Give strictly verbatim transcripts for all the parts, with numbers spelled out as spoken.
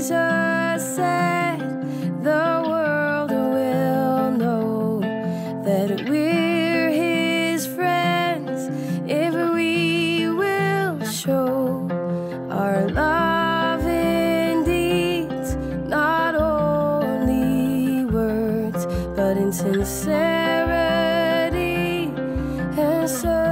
Jesus said the world will know that we're his friends if we will show our love in deeds, not only words, but in sincerity and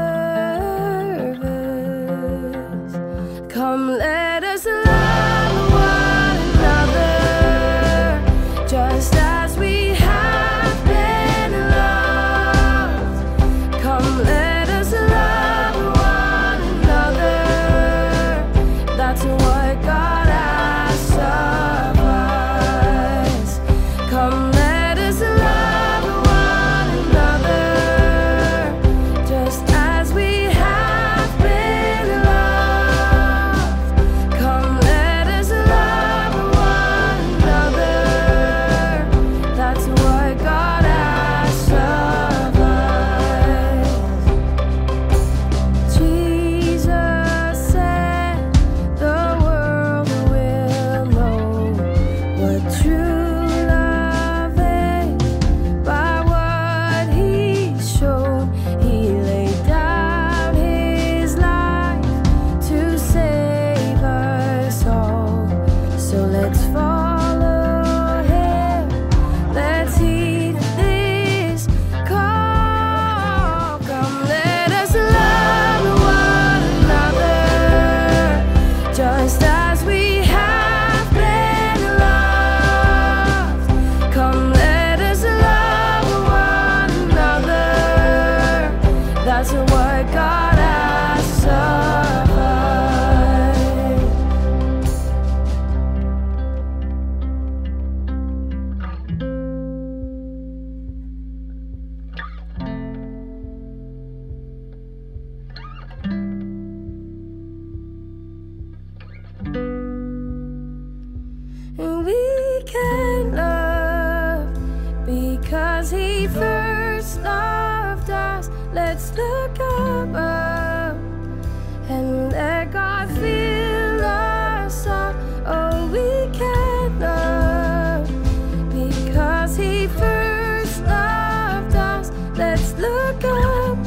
service. Come, let us love one another, just as we have been loved. Come, let us love one another. That's what God asks of us. Come, let us love one another, just as we have been loved. Come, let us love one another. That's what God asks of us. Jesus said the world will know what true love is by what he showed. He laid down his life to save us all. So let's follow him. Let's heed this call. Come, let us love one another, just as we have been loved. Come, let us love one another. That's what God asks of us. And we can love because he first loved us. Let's look up and let God fill us up. Oh, we can love because he first loved us. Let's look up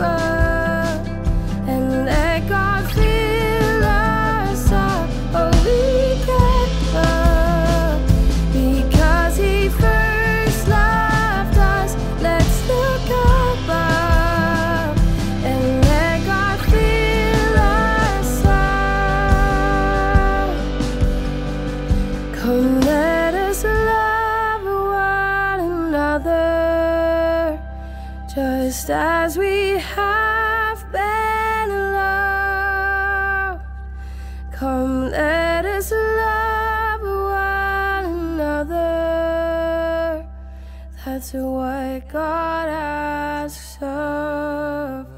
and let God fill us up. Oh, we can love because he first loved us. Let's look up and let God fill us up. Come, let us love one another, just as we have been loved. Come, let us love one another. That's what God asks of